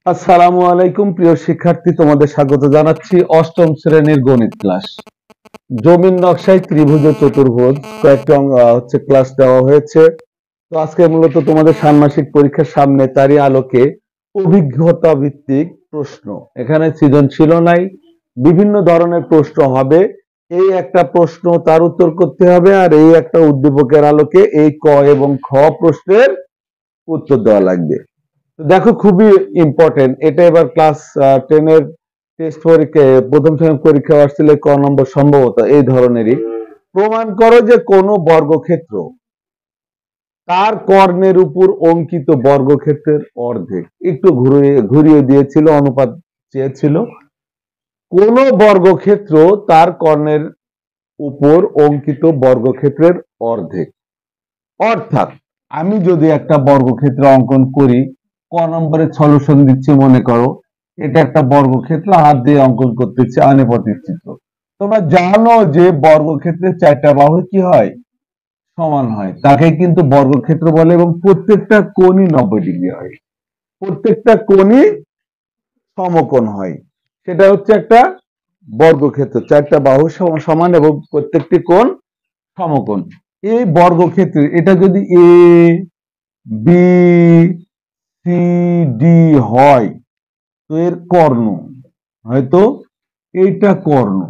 আসসালামু আলাইকুম প্রিয় শিক্ষার্থী, তোমাদের স্বাগত জানাচ্ছি অষ্টম শ্রেণীর গণিত ক্লাস। জমির নকশায় ত্রিভুজ ও চতুর্ভুজ কয়েকটি ক্লাস দেওয়া হয়েছে। তো আজকে মূলত তোমাদের ষান্মাসিক পরীক্ষার সামনে, তারই আলোকে অভিজ্ঞতা ভিত্তিক প্রশ্ন। এখানে সৃজনশীল নাই, বিভিন্ন ধরনের প্রশ্ন হবে। এই একটা প্রশ্ন তার উত্তর করতে হবে, আর এই একটা উদ্দীপকের আলোকে এই ক এবং খ প্রশ্নের উত্তর দেওয়া লাগবে। দেখো, খুবই ইম্পর্টেন্ট এটা। এবার ক্লাস 10 এর টেস্ট পরীক্ষা, প্রথম শ্রেণীর পরীক্ষা আসছিল ক নম্বর, সম্ভবত এই ধরনেরই। প্রমাণ করো যে কোন বর্গক্ষেত্র তার কর্ণের উপর অঙ্কিত বর্গক্ষেত্রের অর্ধেক। একটু ঘুরিয়ে দিয়েছিল, অনুপাত চেয়েছিল। কোন বর্গক্ষেত্র তার কর্ণের উপর অঙ্কিত বর্গক্ষেত্রের অর্ধেক। অর্থাৎ আমি যদি একটা বর্গক্ষেত্র অঙ্কন করি, ক নম্বরে সলিউশন দিচ্ছি, মনে করো এটা একটা বর্গক্ষেত্র, হাত দিয়ে অঙ্কন করতেছি আনুপাতিক চিত্র। তোমরা জানো যে বর্গক্ষেত্রের চারটা বাহু কি হয়? সমান হয়, তাকে কিন্তু বর্গক্ষেত্র বলে, এবং প্রত্যেকটা কোণই 90 ডিগ্রি হয়, প্রত্যেকটা কোণই সমকোণ হয়। সেটা হচ্ছে একটা বর্গক্ষেত্র, চারটা বাহু সমান এবং প্রত্যেকটি কোণ সমকোণ। এই বর্গক্ষেত্রে এটা যদি এ বি সি ডি হয়, তো এর কর্ণ হয়তো এইটা কর্ণ।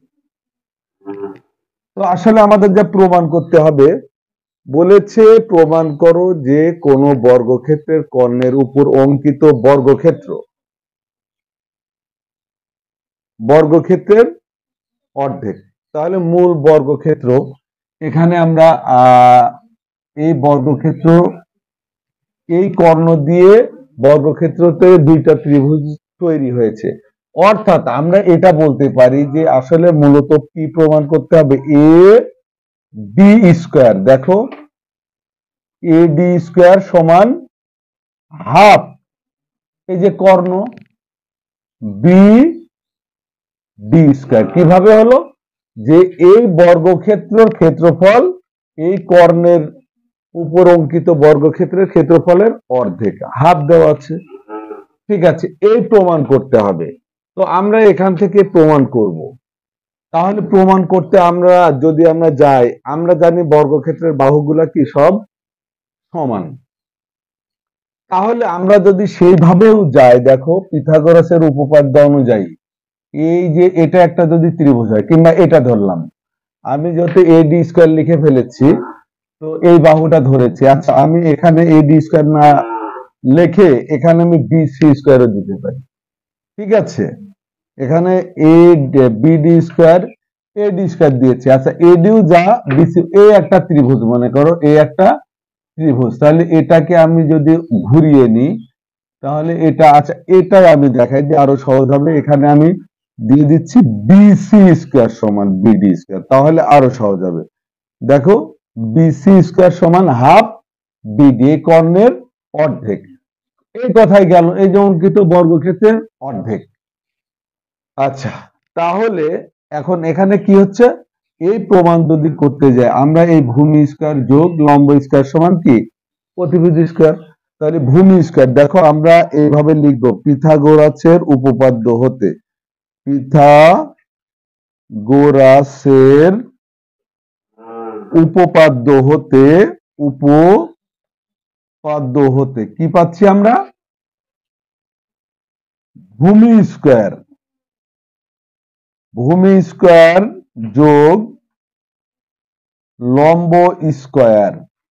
তো আসলে আমাদের যা প্রমাণ করতে হবে, বলেছে প্রমাণ করো যে কোন বর্গক্ষেত্রের কর্ণের উপর অঙ্কিত বর্গক্ষেত্রের অর্ধেক। তাহলে মূল বর্গক্ষেত্র, এখানে আমরা এই বর্গক্ষেত্র, এই কর্ণ দিয়ে বর্গক্ষেত্রতে দুইটা ত্রিভুজ তৈরি হয়েছে। অর্থাৎ আমরা এটা বলতে পারি যে আসলে মূলত কি প্রমাণ করতে হবে? এ বি স্কোয়ার, দেখো এ ডি স্কোয়ার সমান হাফ এই যে কর্ণ বি ডি স্কোয়ার। কিভাবে হলো? যে এই বর্গক্ষেত্রের ক্ষেত্রফল এই কর্ণের উপর অঙ্কিত বর্গক্ষেত্রের ক্ষেত্রফলের অর্ধেক, হাফ দেওয়া আছে। ঠিক আছে, এই প্রমাণ করতে হবে। তো আমরা এখান থেকে প্রমাণ করব। তাহলে প্রমাণ করতে আমরা যদি যাই, আমরা জানি বর্গক্ষেত্রের বাহুগুলা কি সব সমান। তাহলে আমরা যদি সেইভাবেও যাই, দেখো পিথাগোরাসের উপপাদ্য অনুযায়ী, এই যে এটা একটা যদি ত্রিভুজ হয়, কিংবা এটা ধরলাম, আমি যত এ ডি স্কোয়ার লিখে ফেলেছি, তো এই বাহুটা ধরেছি। আচ্ছা, আমি এখানে এ ডি স্কোয়ার না লিখে এখানে আমি বি সি স্কোয়ারও দিতে পারি। ঠিক আছে, এখানে A B D square A D square দিয়েছি। আচ্ছা, এ ডিও যা বিসি, এ একটা ত্রিভুজ, মনে করো এ একটা ত্রিভুজ। তাহলে এটাকে আমি যদি ঘুরিয়ে নিই, তাহলে এটা, আচ্ছা এটাই আমি দেখাই যে আরো সহজ হবে। এখানে আমি দিয়ে দিচ্ছি বিসি স্কোয়ার সমান বিডি স্কোয়ার, তাহলে আরো সহজ হবে। দেখো, বিসি স্কোয়ার সমান হাফ বিডি, কর্ণের অর্ধেক। এই কথাই গেল, এই যে অঙ্কিত বর্গক্ষেত্রের অর্ধেক। আচ্ছা, তাহলে এখন এখানে কি হচ্ছে? এই প্রমাণ যদি করতে যায়, আমরা এই ভূমি স্কয়ার যোগ লম্ব স্কয়ার সমান কি অতিভুজ স্কয়ার। তাহলে ভূমি স্কয়ার, দেখো আমরা এইভাবে লিখবো, পিথাগোরাসের উপপাদ্য হতে, পিথাগোরাসের উপপাদ্য হতে, উপপাদ্য হতে কি পাচ্ছি আমরা? ভূমি স্কয়ার, ভূমি স্কয়ার যোগ লম্ব স্কয়ার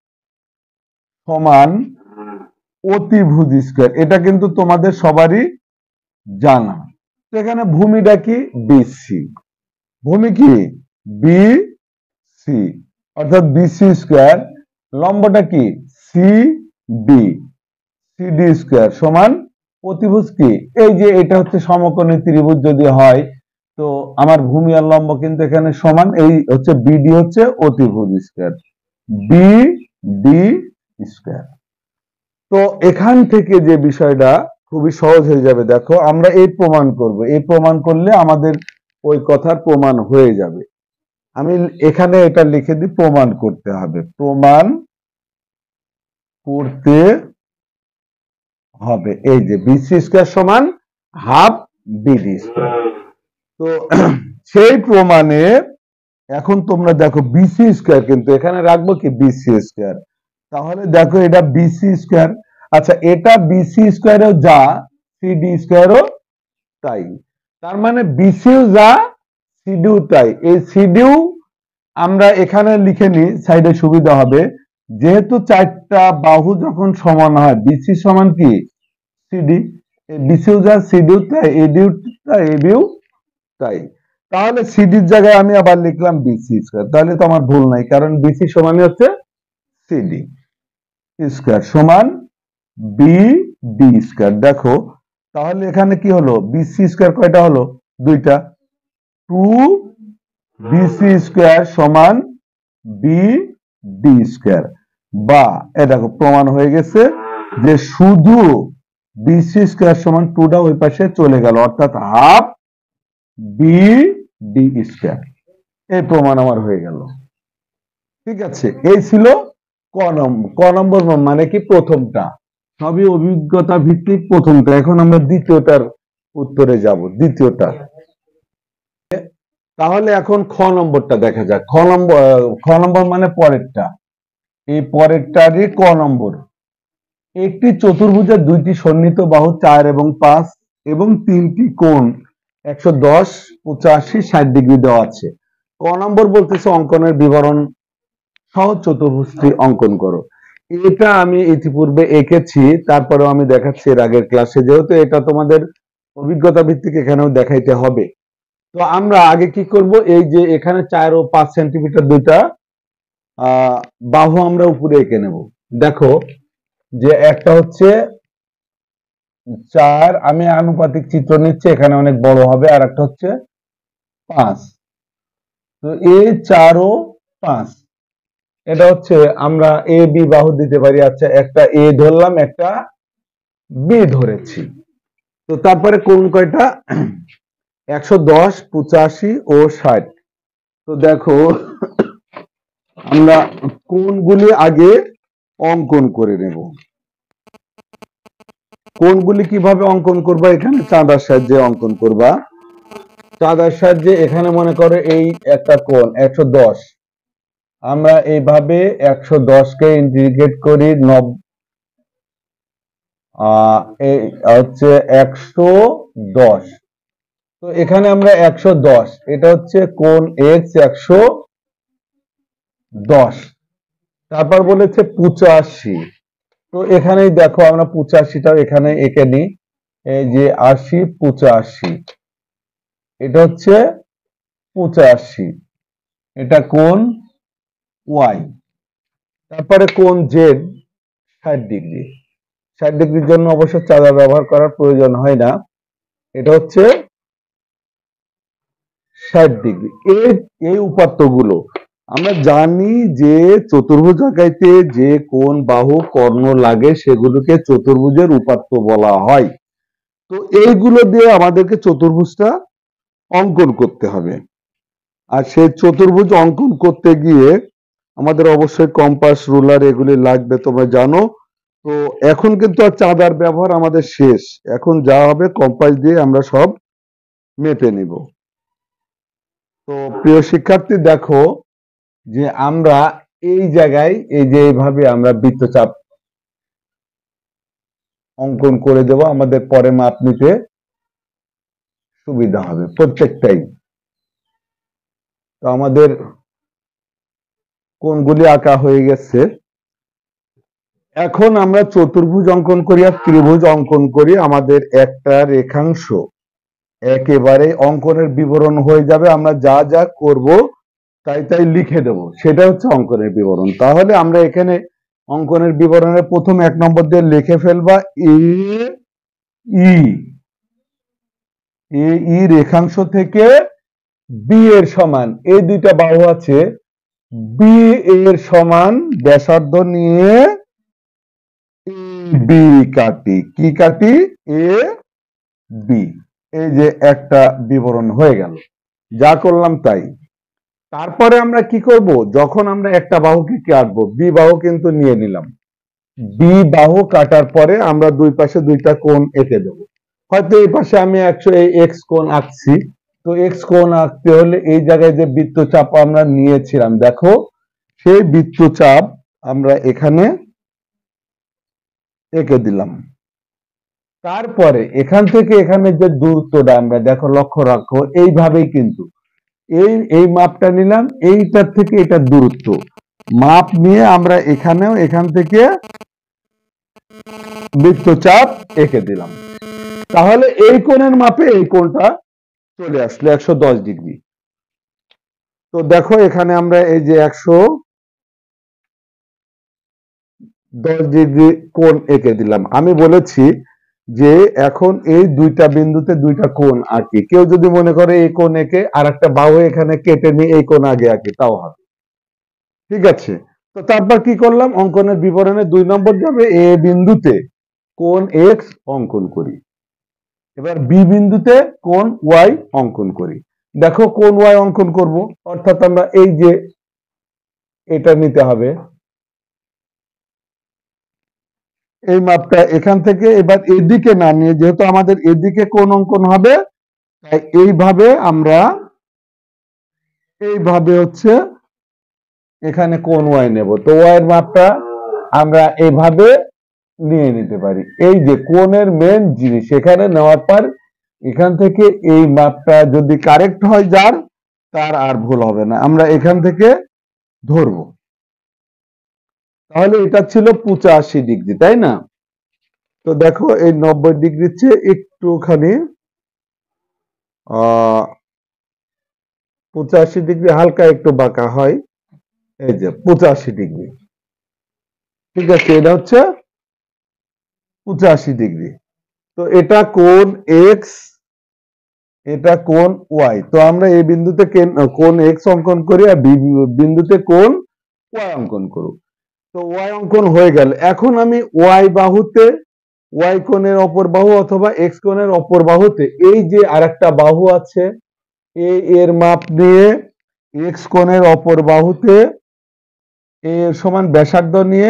সমান অতিভুজ স্কয়ার। এটা কিন্তু তোমাদের সবারই জানা। তো এখানে ভূমিটা কি? বিসি। ভূমি কি? বি সি, অর্থাৎ বিসি স্কয়ার। লম্বটা কি? সি ডি, সিডি স্কয়ার সমান অতিভুজ কি? এই যে এটা হচ্ছে সমকোণী ত্রিভুজ যদি হয়, তো আমার ভূমি আর লম্ব কিন্তু এখানে সমান। এই হচ্ছে বিডি হচ্ছে অতিভুজ স্কয়ার, বি ডি স্কয়ার। তো এখান থেকে যে বিষয়টা খুবই সহজ হয়ে যাবে। দেখো, আমরা এই প্রমাণ করব, এই প্রমাণ করলে আমাদের ওই কথার প্রমাণ হয়ে যাবে। আমি এখানে এটা লিখে দিই, প্রমাণ করতে হবে, প্রমাণ করতে হবে এই যে বিসি স্কয়ার সমান হাফ বিডি স্কয়ার। তো সেই প্রমাণে এখন তোমরা দেখো বিসি স্কয়ার, কিন্তু এখানে রাখবো কি বিসি স্কয়ার, তাহলে দেখো এটা বিসি স্কয়ার। আচ্ছা, এটা বিসি স্কয়ারও যা সিডি স্কয়ারও তাই, তার মানে বিসিও যা সিডিও তাই। এই সিডিও আমরা এখানে লিখে নিই, সাইডে সুবিধা হবে। যেহেতু চারটা বাহু যখন সমান হয়, বিসি সমান কি সিডি, বিসিও যা সিডিও তাই, এডিও তাই, এবিও তাই। তাহলে সিডির জায়গায় আমি আবার লিখলাম বিসি স্কয়ার, তাহলে তো আমার ভুল নাই, কারণ বিসি সমানই হচ্ছে সিডি স্কয়ার সমান বি ডি স্কয়ার। দেখো তাহলে এখানে কি হলো, বিসি স্কয়ার কয়টা হলো, দুইটা, টু বিসি স্কয়ার সমান বি ডি স্কয়ার। বা এ দেখো প্রমাণ হয়ে গেছে যে শুধু বিসি স্কয়ার সমান টুটা ওই পাশে চলে গেল, অর্থাৎ হাফ বি ডি স্কয়ার। এই প্রমাণ আমার হয়ে গেল। ঠিক আছে, এই ছিল ক নম্বর মানে কি প্রথমটা, সবই অভিজ্ঞতা ভিত্তিক প্রথমটা। এখন আমরা দ্বিতীয়টার উত্তরে যাব, দ্বিতীয়টা। তাহলে এখন খ নম্বরটা দেখা যাক। খ নম্বর মানে পরেরটা, এই পরেরটারই ক নম্বর। একটি চতুর্ভুজের দুইটি সন্নিহিত বাহু 4 এবং 5 এবং তিনটি কোণ 110, 85, 60 ডিগ্রি দেওয়া আছে। ক নম্বর বলতেছে অঙ্কনের বিবরণ সহ চতুর্ভুজটি অঙ্কন করো। এটা আমি ইতিপূর্বে এঁকেছি, তারপরেও আমি দেখাচ্ছি এর আগের ক্লাসে, যেহেতু এটা তোমাদের অভিজ্ঞতা ভিত্তিক এখানেও দেখাইতে হবে। তো আমরা আগে কি করব, এই যে এখানে 4 ও 5 সেন্টিমিটার দুইটা বাহু আমরা উপরে এঁকে নেব। দেখো যে একটা হচ্ছে 4, আমি আনুপাতিক চিত্র নিচ্ছি, এখানে অনেক বড় হবে, আর একটা হচ্ছে 5। তো এ 4 ও 5, এটা হচ্ছে আমরা এ বি বাহু দিতে পারি। আচ্ছা, একটা এ ধরলাম, একটা বি ধরেছি। তো তারপরে কোণ কয়টা, 110, 85 ও 60। তো দেখো আমরা কোণগুলি আগে অঙ্কন করে নেব। কোণগুলি কিভাবে অঙ্কন করবা, এখানে চাঁদার সাহায্যে অঙ্কন করবা। চাঁদার সাহায্যে এখানে মনে করো এই একটা কোণ 110, আমরা এইভাবে 110 কে ইন্টিগ্রেট করি, হচ্ছে 110। তো এখানে আমরা 110, এটা হচ্ছে কোণ এক্স 110। তারপর বলেছে 85, তো এখানেই দেখো আমরা 85টাও এখানে এঁকে নিই, এই যে 80, 85, এটা হচ্ছে 85, এটা কোণ ওয়াই। তারপরে কোণ জেড 60 ডিগ্রি, 60 ডিগ্রির জন্য অবশ্য চাঁদা ব্যবহার করার প্রয়োজন হয় না, এটা হচ্ছে 60 ডিগ্রি। এই উপাত্তগুলো আমরা জানি যে চতুর্ভুজ আঁকাইতে যে কোণ বাহু কর্ণ লাগে সেগুলোকে চতুর্ভুজের উপাত্ত বলা হয়। তো এইগুলো দিয়ে আমাদেরকে চতুর্ভুজটা অঙ্কন করতে হবে। আর সেই চতুর্ভুজ অঙ্কন করতে গিয়ে আমাদের অবশ্যই কম্পাস, রুলার এগুলি লাগবে, তোমরা জানো। তো এখন কিন্তু আর চাঁদার ব্যবহার আমাদের শেষ, এখন যা হবে কম্পাস দিয়ে আমরা সব মেপে নিব। তো প্রিয় শিক্ষার্থী, দেখো যে আমরা এই জায়গায় এই যে এইভাবে আমরা বৃত্তচাপ অঙ্কন করে দেব, আমাদের পরে মাপ নিতে সুবিধা হবে প্রত্যেকটাই। তো আমাদের কোণগুলি আঁকা হয়ে গেছে, এখন আমরা চতুর্ভুজ অঙ্কন করি আর ত্রিভুজ অঙ্কন করি। আমাদের একটা রেখাংশ একেবারে অঙ্কনের বিবরণ হয়ে যাবে, আমরা যা যা করব তাই তাই লিখে দেব, সেটা হচ্ছে অঙ্কনের বিবরণ। তাহলে আমরা এখানে অঙ্কনের বিবরণের প্রথম 1 নম্বর দিয়ে লিখে ফেলবা এ ই রেখাংশ থেকে বি এর সমান, এই দুইটা বাহু আছে, বি এর সমান ব্যাসার্ধ নিয়ে বি কাটি, কি কাটি, এ বি। এই যে একটা বিবরণ হয়ে গেল, যা করলাম তাই। তারপরে আমরা কি করব, যখন আমরা একটা বাহুকে কাটবো, বি বাহু কিন্তু নিয়ে নিলাম, বি বাহু কাটার পরে আমরা দুই পাশে দুইটা কোণ এঁকে দেব। হয়তো এই পাশে আমি এই এক্স কোণ আঁকছি, তো এক্স কোণ আঁকতে হলে এই জায়গায় যে বৃত্তচাপ আমরা নিয়েছিলাম, দেখো সেই বৃত্তচাপ আমরা এখানে এঁকে দিলাম। তারপরে এখান থেকে এখানে যে দূরত্বটা আমরা দেখো লক্ষ্য রাখো, এইভাবেই কিন্তু এই মাপটা নিলাম, এইটার থেকে এটার দূরত্ব মাপ নিয়ে আমরা এখানেও এখান থেকে বৃত্তচাপ এঁকে দিলাম। তাহলে এই কোণের মাপে এই কোণটা চলে আসলো 110 ডিগ্রি। তো দেখো এখানে আমরা এই যে 110 ডিগ্রি কোণ এঁকে দিলাম। আমি বলেছি যে এখন এই দুইটা বিন্দুতে দুইটা কোণ আঁকি। কেউ যদি মনে করে এই কোণ এঁকে আর একটা বাহু এখানে কেটে নিয়ে এই কোণ আগে আঁকি, তাও হবে, ঠিক আছে। তো তারপর কি করলাম, অঙ্কনের বিবরণে 2 নম্বর যাবে, এ বিন্দুতে কোণ এক্স অঙ্কন করি। এবার বি বিন্দুতে কোণ ওয়াই অঙ্কন করি। দেখো কোণ ওয়াই অঙ্কন করব, অর্থাৎ আমরা এই যে এটা নিতে হবে, এই মাপটা এখান থেকে এবার এদিকে না নিয়ে, যেহেতু আমাদের এদিকে কোণ অঙ্কন হবে, তাই এইভাবে হচ্ছে এখানে কোণ ওয়াই নেব। তো ওয়াই এর মাপটা আমরা এইভাবে নিয়ে নিতে পারি। এই যে কোণের মেন জিনিস এখানে নেওয়ার পর এখান থেকে এই মাপটা যদি কারেক্ট হয় তার আর ভুল হবে না, আমরা এখান থেকে ধরবো। তাহলে এটা ছিল 85 ডিগ্রি, তাই না? তো দেখো এই 90 ডিগ্রির চেয়ে একটুখানি 85 ডিগ্রি হালকা একটু বাঁকা হয়, এই যে 85 ডিগ্রি, ঠিক আছে, এটা হচ্ছে 85 ডিগ্রি। তো এটা কোণ এক্স, এটা কোণ ওয়াই। তো আমরা এই বিন্দুতে কোণ এক্স অঙ্কন করি আর বি বিন্দুতে কোণ ওয়াই অঙ্কন করব। তো ওয়াই অঙ্কন হয়ে গেল। এখন আমি ওয়াই বাহুতে ওয়াই কোণের অপর বাহু অথবা এক্স কোণের অপর বাহুতে এই যে আরেকটা বাহু আছে, এর মাপ দিয়ে এক্স কোণের অপর বাহুতে এর সমান ব্যাসার্ধ নিয়ে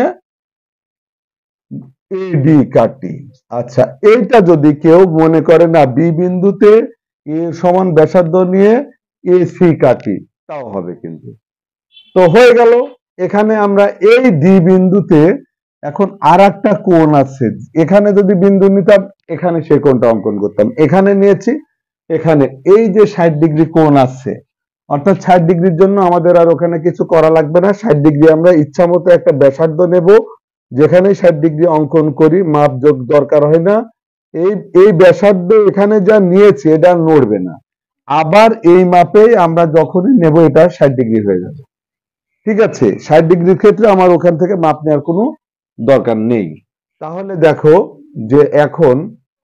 এডি কাটি। আচ্ছা, এইটা যদি কেউ মনে করে না বি বিন্দুতে এর সমান ব্যাসার্ধ নিয়ে এসি কাটি, তাও হবে কিন্তু। তো হয়ে গেল। এখানে আমরা এই ডি বিন্দুতে এখন আর একটা কোণ আছে, এখানে যদি বিন্দু নিতাম এখানে সেই কোণটা অঙ্কন করতাম, এখানে নিয়েছি, এখানে এই যে 60 ডিগ্রি কোণ আছে, অর্থাৎ 60 ডিগ্রির জন্য আমাদের আর ওখানে কিছু করা লাগবে না। 60 ডিগ্রি আমরা ইচ্ছা মতো একটা ব্যাসার্ধ নেব, যেখানে 60 ডিগ্রি অঙ্কন করি মাপ যোগ দরকার হয় না। এই ব্যাসার্ধ এখানে যা নিয়েছি এটা নড়বে না, আবার এই মাপেই আমরা যখনই নেব এটা 60 ডিগ্রি হয়ে যাবে, ঠিক আছে। 60 ডিগ্রির ক্ষেত্রে আমার ওখান থেকে মাপ নেওয়ার কোনো দরকার নেই। তাহলে দেখো যে এখন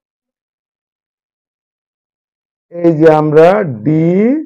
এই যে আমরা ডি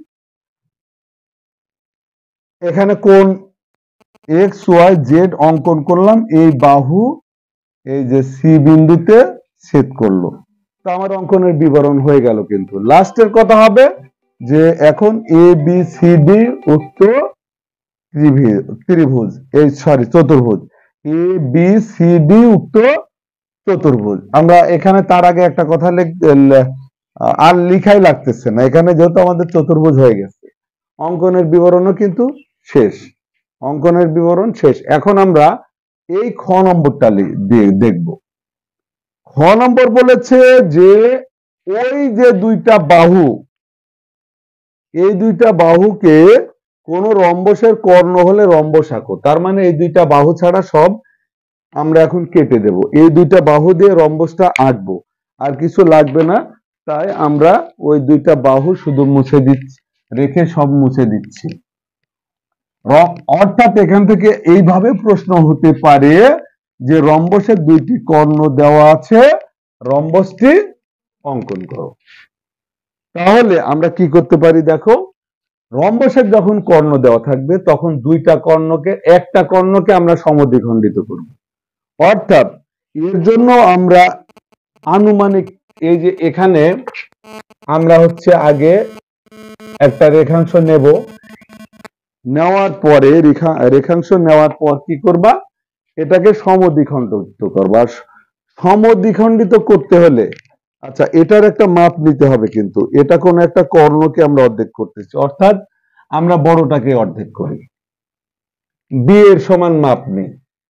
এখানে কোণ এক্স ওয়াই জেড অঙ্কন করলাম, এই বাহু এই যে সি বিন্দুতে ছেদ করলো। তো আমার অঙ্কনের বিবরণ হয়ে গেল। কিন্তু লাস্টের কথা হবে যে এখন এ বি সি ডি উক্ত ত্রিভুজ, চতুর্ভুজ, এ বি সি ডি উক্ত চতুর্ভুজ। আমরা এখানে তার আগে একটা কথা আর লিখাই লাগতেছে না, এখানে যেহেতু আমাদের চতুর্ভুজ হয়ে গেছে, অঙ্কনের বিবরণও কিন্তু শেষ, অঙ্কনের বিবরণ শেষ। এখন আমরা এই খ নম্বরটা দেখব। খ নম্বর বলেছে যে ওই যে দুইটা বাহু, এই দুইটা বাহুকে কোন রম্বসের কর্ণ হলে রম্বস আঁকো। তার মানে এই দুইটা বাহু ছাড়া সব আমরা এখন কেটে দেব, এই দুইটা বাহু দিয়ে রম্বসটা আঁকবো, আর কিছু লাগবে না। তাই আমরা ওই দুইটা বাহু শুধু মুছে দিচ্ছি, রেখে সব মুছে দিচ্ছি। অর্থাৎ এখান থেকে এইভাবে প্রশ্ন হতে পারে যে রম্বসের দুইটি কর্ণ দেওয়া আছে, রম্বসটি অঙ্কন করো। তাহলে আমরা কি করতে পারি, দেখো রম্বসের যখন কর্ণ দেওয়া থাকবে তখন একটা কর্ণকে আমরা সমদ্বিখণ্ডিত করব। অর্থাৎ এর জন্য আমরা আনুমানিক এই যে এখানে আমরা হচ্ছে আগে একটা রেখাংশ নেব, নেওয়ার পরে রেখাংশ নেওয়ার পর কি করবা, এটাকে সমদ্বিখণ্ডিত করবো। আর সমদ্বিখণ্ডিত করতে হলে আচ্ছা এটার একটা মাপ নিতে হবে, কিন্তু এটা কোন একটা কর্ণকে আমরা অর্ধেক করতেছি, অর্থাৎ আমরা বড়টাকে অর্ধেক করি, বি এর সমান মাপ নেই।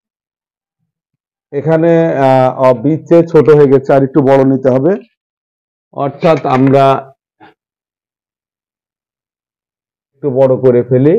এখানে বি চেয়ে ছোট হয়ে গেছে, আর একটু বড় নিতে হবে, অর্থাৎ আমরা একটু বড় করে ফেলি।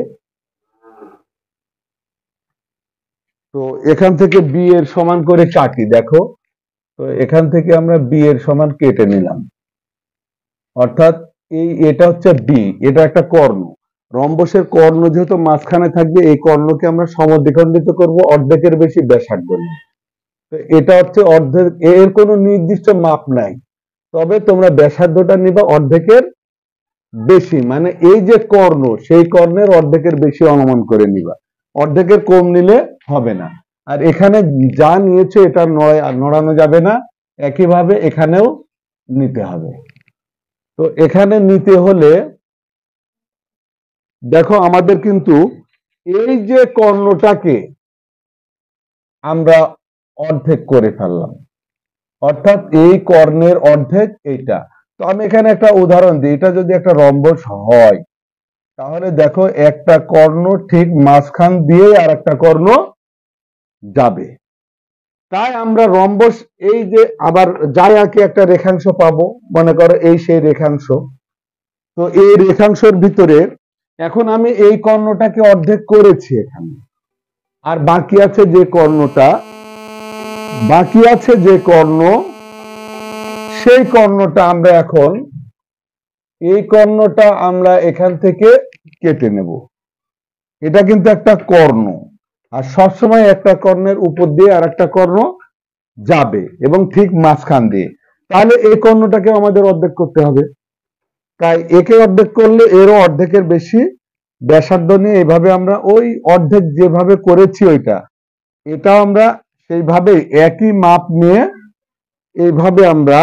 তো এখান থেকে বি এর সমান করে কাটি, দেখো। তো এখান থেকে আমরা বি এর সমান কেটে নিলাম, অর্থাৎ এটা হচ্ছে বি, এটা একটা কর্ণ। রম্বসের কর্ণ যেহেতু মাঝখানে থাকবে, এই কর্ণকে আমরা সমদ্বিখণ্ডিত করব অর্ধেকের বেশি ব্যাসার্ধ নিয়ে। তো এটা হচ্ছে অর্ধেক, এর কোনো নির্দিষ্ট মাপ নাই, তবে তোমরা ব্যাসার্ধটা নিবা অর্ধেকের বেশি, মানে এই যে কর্ণ সেই কর্ণের অর্ধেকের বেশি অনুমান করে নিবা, অর্ধেকের কম নিলে হবে না। আর এখানে যা নিয়েছে এটা নড়ানো যাবে না, একইভাবে এখানেও নিতে হবে। তো এখানে নিতে হলে দেখো আমাদের কিন্তু এই যে কর্ণটাকে আমরা অর্ধেক করে ফেললাম, অর্থাৎ এই কর্ণের অর্ধেক এইটা। তো আমি এখানে একটা উদাহরণ দিই, এটা যদি একটা রম্বস হয় তাহলে দেখো একটা কর্ণ ঠিক মাঝখান দিয়ে আর একটা কর্ণ যাবে, তাই আমরা রম্বস এই যে আবার যাই আঁকে একটা রেখাংশ পাবো, মনে করো এই সেই রেখাংশ। তো এই রেখাংশের ভিতরে এখন আমি এই কর্ণটাকে অর্ধেক করেছি এখানে, আর বাকি আছে যে কর্ণ সেই কর্ণটা আমরা এখন এই কর্ণটা আমরা এখান থেকে কেটে নেব। এটা কিন্তু একটা কর্ণ, আর সবসময় একটা কর্ণের উপর দিয়ে আর একটা কর্ণ যাবে এবং ঠিক মাঝখান দিয়ে, তাহলে এই কর্ণটাকে আমাদের অর্ধেক করতে হবে। তাই একে অর্ধেক করলে এরও অর্ধেকের বেশি ব্যাসার্ধ নিয়ে এইভাবে আমরা ওই অর্ধেক যেভাবে করেছি এটা আমরা সেইভাবে একই মাপ নিয়ে এইভাবে আমরা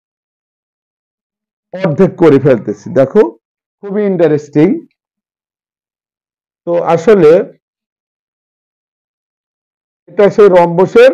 অর্ধেক করে ফেলতেছি। দেখো খুবই ইন্টারেস্টিং। তো আসলে এটা সেই রম্বসের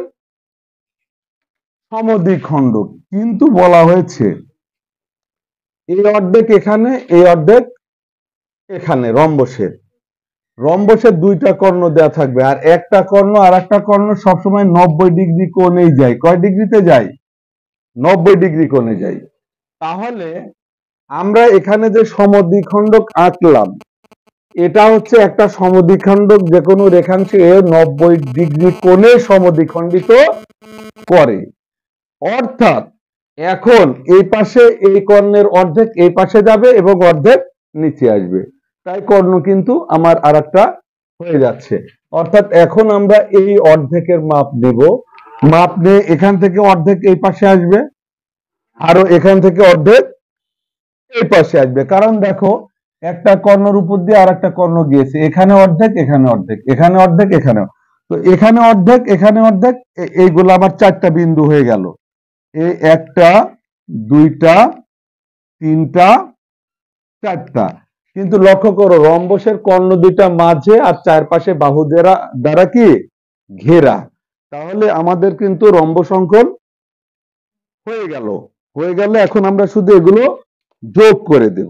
সমদ্বিখণ্ডক, কিন্তু বলা হয়েছে এই অর্ধেক এখানে, এই অর্ধেক এখানে। রম্বসের দুইটা কর্ণ দেয়া থাকবে, আর একটা কর্ণ আর একটা কর্ণ সবসময় 90 ডিগ্রি কোণেই যায়। কয় ডিগ্রিতে যায়? 90 ডিগ্রি কোণে যায়। তাহলে আমরা এখানে যে সমদ্বিখণ্ডক আঁকলাম, এটা হচ্ছে একটা সমদ্বিখণ্ডক, যে কোনো রেখাংশে 90 ডিগ্রি কোণে সমদ্বিখণ্ডিত করে। অর্থাৎ এখন এই পাশে এই কর্ণের অর্ধেক এই পাশে যাবে এবং অর্ধেক নিচে আসবে, তাই কর্ণ কিন্তু আমার আর একটা হয়ে যাচ্ছে। অর্থাৎ এখন আমরা এই অর্ধেকের মাপ নেব, মাপ নিয়ে এখান থেকে অর্ধেক এই পাশে আসবে, আরো এখান থেকে অর্ধেক এই পাশে আসবে। কারণ দেখো একটা কর্ণের উপর দিয়ে আর একটা কর্ণ গিয়েছে, এখানে অর্ধেক, এখানে অর্ধেক, এখানে অর্ধেক, এখানেও। তো এখানে অর্ধেক, এখানে অর্ধেক, এইগুলো আবার 4টা বিন্দু হয়ে গেল। এই 1টা 2টা 3টা 4টা। কিন্তু লক্ষ্য করো রম্বসের কর্ণ দুইটা মাঝে আর চারপাশে বাহু দ্বারা কি ঘেরা, তাহলে আমাদের কিন্তু রম্বস অঙ্কন হয়ে গেল। এখন আমরা শুধু এগুলো যোগ করে দেব।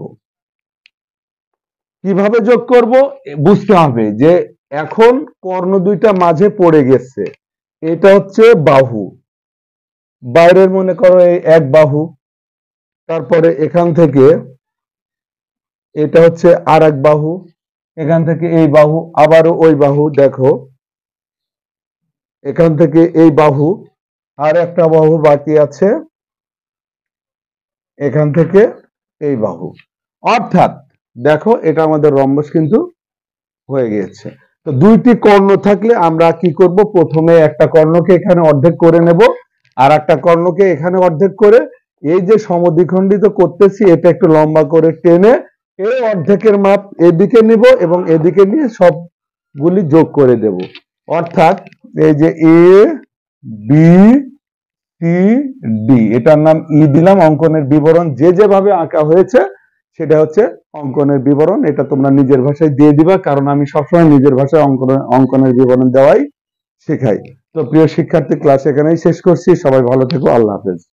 কিভাবে যোগ করব বুঝতে হবে, যে এখন কর্ণ দুইটা মাঝে পড়ে গেছে, এটা হচ্ছে বাহু, বাইরের মনে করো এই এক বাহু, তারপরে এখান থেকে এটা হচ্ছে আর এক বাহু, এখান থেকে এই বাহু, আবারও ওই বাহু, দেখো এখান থেকে এই বাহু, আর একটা বাহু বাকি আছে এখান থেকে এই বাহু। অর্থাৎ দেখো এটা আমাদের রম্বস কিন্তু হয়ে গিয়েছে। তো দুইটি কর্ণ থাকলে আমরা কি করব, প্রথমে একটা কর্ণকে এখানে অর্ধেক করে নেব, আর একটা কর্ণকে এখানে অর্ধেক করে এই যে সমদ্বিখণ্ডিত করতেছি এটা একটু লম্বা করে টেনে এই অর্ধেকের মাপ এদিকে নিব এবং এদিকে নিয়ে সবগুলি যোগ করে দেব। অর্থাৎ এই যে এ বি সি ডি, এটার নাম ই দিলাম। অঙ্কনের বিবরণ যেভাবে আঁকা হয়েছে সেটা হচ্ছে অঙ্কনের বিবরণ, এটা তোমরা নিজের ভাষায় দিয়ে দিবা, কারণ আমি সবসময় নিজের ভাষায় অঙ্কনের বিবরণ দেওয়াই শেখাই। তো প্রিয় শিক্ষার্থী, ক্লাস এখানেই শেষ করছি। সবাই ভালো থেকো। আল্লাহ হাফেজ।